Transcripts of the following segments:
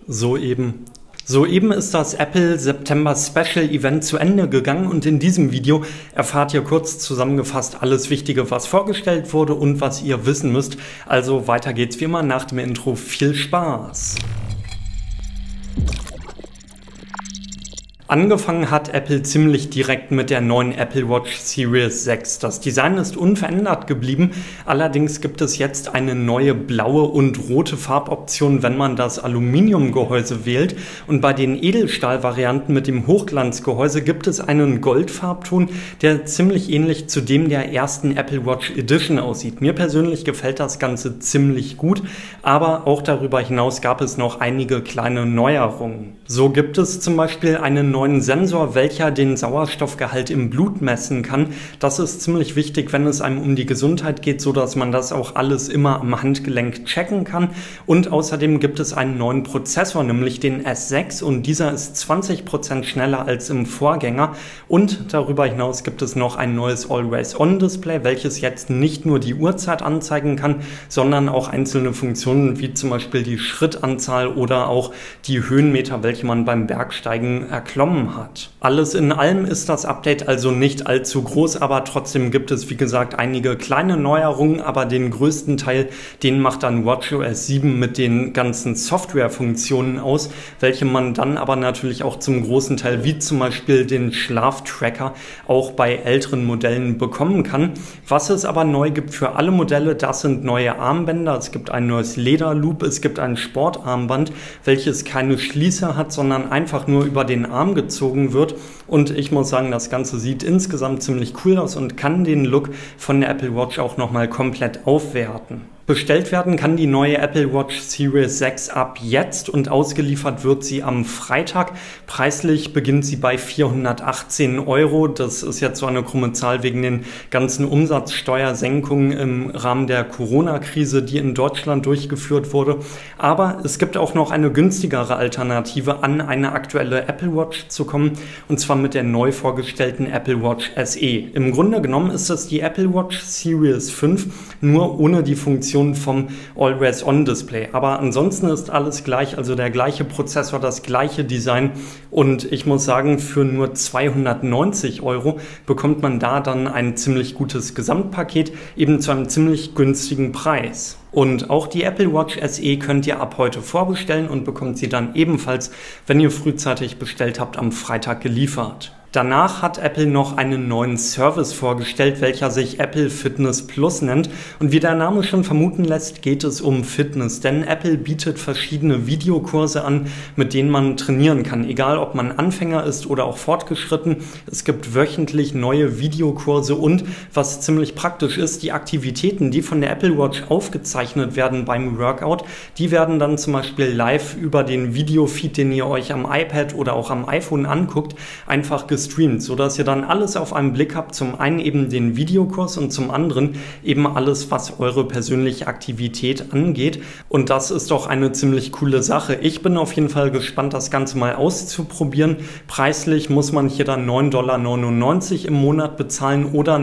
Soeben ist das Apple September Special Event zu Ende gegangen und in diesem Video erfahrt ihr kurz zusammengefasst alles Wichtige, was vorgestellt wurde und was ihr wissen müsst. Also weiter geht's wie immer nach dem Intro. Viel Spaß! Angefangen hat Apple ziemlich direkt mit der neuen Apple Watch Series 6. Das Design ist unverändert geblieben, allerdings gibt es jetzt eine neue blaue und rote Farboption, wenn man das Aluminiumgehäuse wählt. Und bei den Edelstahl-Varianten mit dem Hochglanzgehäuse gibt es einen Goldfarbton, der ziemlich ähnlich zu dem der ersten Apple Watch Edition aussieht. Mir persönlich gefällt das Ganze ziemlich gut, aber auch darüber hinaus gab es noch einige kleine Neuerungen. So gibt es zum Beispiel einen neuen Sensor, welcher den Sauerstoffgehalt im Blut messen kann. Das ist ziemlich wichtig, wenn es einem um die Gesundheit geht, so dass man das auch alles immer am Handgelenk checken kann. Und außerdem gibt es einen neuen Prozessor, nämlich den S6, und dieser ist 20% schneller als im Vorgänger. Und darüber hinaus gibt es noch ein neues Always-On-Display, welches jetzt nicht nur die Uhrzeit anzeigen kann, sondern auch einzelne Funktionen wie zum Beispiel die Schrittanzahl oder auch die Höhenmeter, welche man beim Bergsteigen erklommen hat. Alles in allem ist das Update also nicht allzu groß, aber trotzdem gibt es, wie gesagt, einige kleine Neuerungen, aber den größten Teil, den macht dann watchOS 7 mit den ganzen Softwarefunktionen aus, welche man dann aber natürlich auch zum großen Teil, wie zum Beispiel den Schlaftracker, auch bei älteren Modellen bekommen kann. Was es aber neu gibt für alle Modelle, das sind neue Armbänder. Es gibt ein neues Lederloop, es gibt ein Sportarmband, welches keine Schließe hat, sondern einfach nur über den Arm gezogen wird, und ich muss sagen, das Ganze sieht insgesamt ziemlich cool aus und kann den Look von der Apple Watch auch nochmal komplett aufwerten. Bestellt werden kann die neue Apple Watch Series 6 ab jetzt und ausgeliefert wird sie am Freitag. Preislich beginnt sie bei 418 Euro. Das ist jetzt so eine krumme Zahl wegen den ganzen Umsatzsteuersenkungen im Rahmen der Corona-Krise, die in Deutschland durchgeführt wurde. Aber es gibt auch noch eine günstigere Alternative, an eine aktuelle Apple Watch zu kommen, und zwar mit der neu vorgestellten Apple Watch SE. Im Grunde genommen ist es die Apple Watch Series 5, nur ohne die Funktion vom Always-On-Display. Aber ansonsten ist alles gleich, also der gleiche Prozessor, das gleiche Design, und ich muss sagen, für nur 290 Euro bekommt man da dann ein ziemlich gutes Gesamtpaket, eben zu einem ziemlich günstigen Preis. Und auch die Apple Watch SE könnt ihr ab heute vorbestellen und bekommt sie dann ebenfalls, wenn ihr frühzeitig bestellt habt, am Freitag geliefert. Danach hat Apple noch einen neuen Service vorgestellt, welcher sich Apple Fitness Plus nennt. Und wie der Name schon vermuten lässt, geht es um Fitness. Denn Apple bietet verschiedene Videokurse an, mit denen man trainieren kann. Egal, ob man Anfänger ist oder auch fortgeschritten. Es gibt wöchentlich neue Videokurse und, was ziemlich praktisch ist, die Aktivitäten, die von der Apple Watch aufgezeichnet werden beim Workout, die werden dann zum Beispiel live über den Videofeed, den ihr euch am iPad oder auch am iPhone anguckt, einfach gestreamt, sodass ihr dann alles auf einen Blick habt, zum einen eben den Videokurs und zum anderen eben alles, was eure persönliche Aktivität angeht, und das ist doch eine ziemlich coole Sache. Ich bin auf jeden Fall gespannt, das Ganze mal auszuprobieren. Preislich muss man hier dann 9,99 $ im Monat bezahlen oder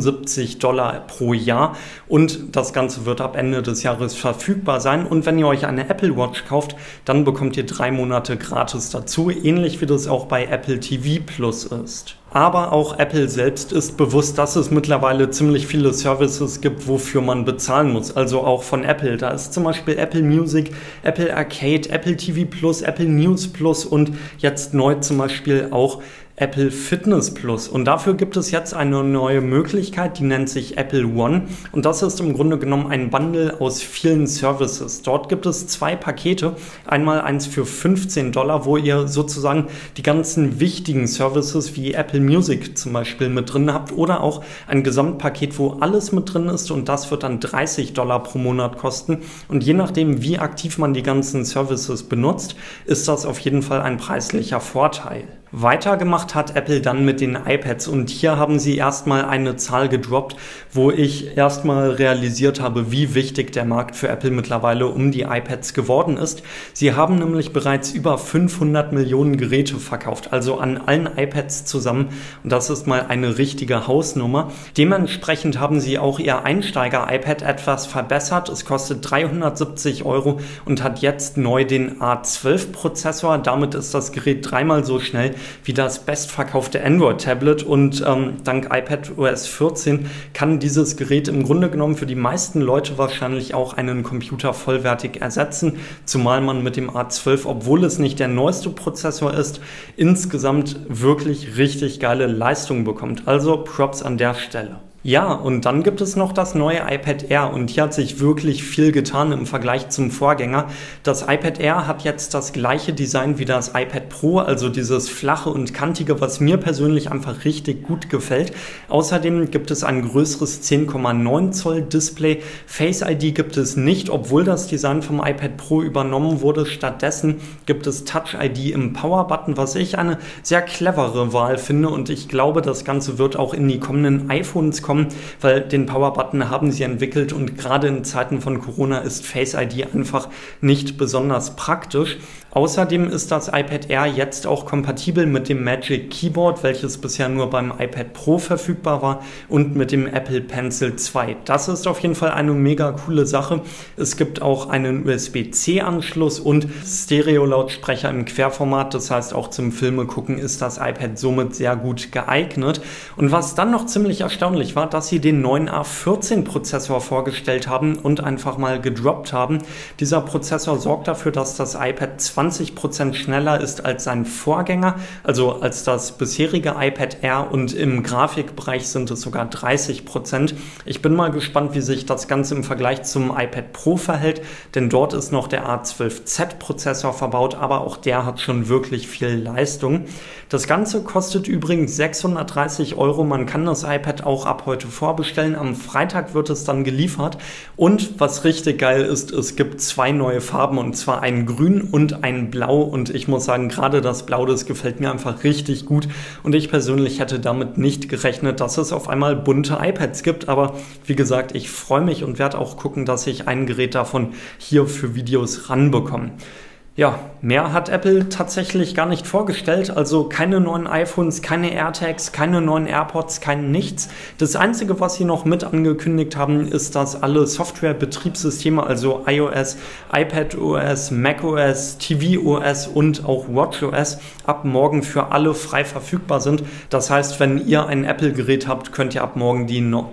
79 $ pro Jahr, und das Ganze wird ab Ende des Jahres verfügbar sein, und wenn ihr euch eine Apple Watch kauft, dann bekommt ihr 3 Monate gratis dazu, ähnlich wie das auch bei Apple TV Plus ist. Aber auch Apple selbst ist bewusst, dass es mittlerweile ziemlich viele Services gibt, wofür man bezahlen muss. Also auch von Apple. Da ist zum Beispiel Apple Music, Apple Arcade, Apple TV Plus, Apple News Plus und jetzt neu zum Beispiel auch Apple Fitness Plus. Und dafür gibt es jetzt eine neue Möglichkeit, die nennt sich Apple One. Und das ist im Grunde genommen ein Bundle aus vielen Services. Dort gibt es 2 Pakete. Einmal eins für 15 $, wo ihr sozusagen die ganzen wichtigen Services wie Apple Music zum Beispiel mit drin habt, oder auch ein Gesamtpaket, wo alles mit drin ist, und das wird dann 30 $ pro Monat kosten. Und je nachdem, wie aktiv man die ganzen Services benutzt, ist das auf jeden Fall ein preislicher Vorteil. Weitergemacht hat Apple dann mit den iPads und hier haben sie erstmal eine Zahl gedroppt, wo ich erstmal realisiert habe, wie wichtig der Markt für Apple mittlerweile um die iPads geworden ist. Sie haben nämlich bereits über 500 Millionen Geräte verkauft, also an allen iPads zusammen, und das ist mal eine richtige Hausnummer. Dementsprechend haben sie auch ihr Einsteiger-iPad etwas verbessert. Es kostet 370 € und hat jetzt neu den A12-Prozessor. Damit ist das Gerät dreimal so schnell wie das bestverkaufte Android-Tablet und dank iPadOS 14 kann dieses Gerät im Grunde genommen für die meisten Leute wahrscheinlich auch einen Computer vollwertig ersetzen, zumal man mit dem A12, obwohl es nicht der neueste Prozessor ist, insgesamt wirklich richtig geile Leistung bekommt. Also Props an der Stelle. Ja, und dann gibt es noch das neue iPad Air und hier hat sich wirklich viel getan im Vergleich zum Vorgänger. Das iPad Air hat jetzt das gleiche Design wie das iPad Pro, also dieses flache und kantige, was mir persönlich einfach richtig gut gefällt. Außerdem gibt es ein größeres 10,9 Zoll Display. Face ID gibt es nicht, obwohl das Design vom iPad Pro übernommen wurde. Stattdessen gibt es Touch ID im Power Button, was ich eine sehr clevere Wahl finde, und ich glaube, das Ganze wird auch in die kommenden iPhones kommen, weil den Power-Button haben sie entwickelt und gerade in Zeiten von Corona ist Face ID einfach nicht besonders praktisch. Außerdem ist das iPad Air jetzt auch kompatibel mit dem Magic Keyboard, welches bisher nur beim iPad Pro verfügbar war, und mit dem Apple Pencil 2. Das ist auf jeden Fall eine mega coole Sache. Es gibt auch einen USB-C-Anschluss und Stereo-Lautsprecher im Querformat. Das heißt, auch zum Filme gucken ist das iPad somit sehr gut geeignet. Und was dann noch ziemlich erstaunlich war, dass sie den neuen A14-Prozessor vorgestellt haben und einfach mal gedroppt haben. Dieser Prozessor sorgt dafür, dass das iPad 20% schneller ist als sein Vorgänger, also als das bisherige iPad Air, und im Grafikbereich sind es sogar 30%. Ich bin mal gespannt, wie sich das Ganze im Vergleich zum iPad Pro verhält, denn dort ist noch der A12Z-Prozessor verbaut, aber auch der hat schon wirklich viel Leistung. Das Ganze kostet übrigens 630 €. Man kann das iPad auch ab heute vorbestellen. Am Freitag wird es dann geliefert. Und was richtig geil ist, es gibt zwei neue Farben, und zwar ein Grün und ein Blau. Und ich muss sagen, gerade das Blau, das gefällt mir einfach richtig gut. Und ich persönlich hätte damit nicht gerechnet, dass es auf einmal bunte iPads gibt. Aber wie gesagt, ich freue mich und werde auch gucken, dass ich ein Gerät davon hier für Videos ranbekomme. Ja, mehr hat Apple tatsächlich gar nicht vorgestellt, also keine neuen iPhones, keine AirTags, keine neuen AirPods, kein nichts. Das Einzige, was sie noch mit angekündigt haben, ist, dass alle Software-Betriebssysteme, also iOS, iPadOS, macOS, tvOS und auch watchOS, ab morgen für alle frei verfügbar sind. Das heißt, wenn ihr ein Apple-Gerät habt, könnt ihr ab morgen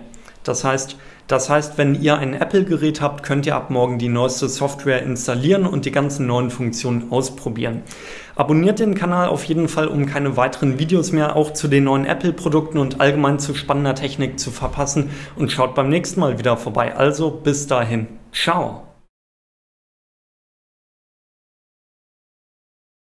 wenn ihr ein Apple-Gerät habt, könnt ihr ab morgen die neueste Software installieren und die ganzen neuen Funktionen ausprobieren. Abonniert den Kanal auf jeden Fall, um keine weiteren Videos mehr auch zu den neuen Apple-Produkten und allgemein zu spannender Technik zu verpassen, und schaut beim nächsten Mal wieder vorbei. Also bis dahin. Ciao!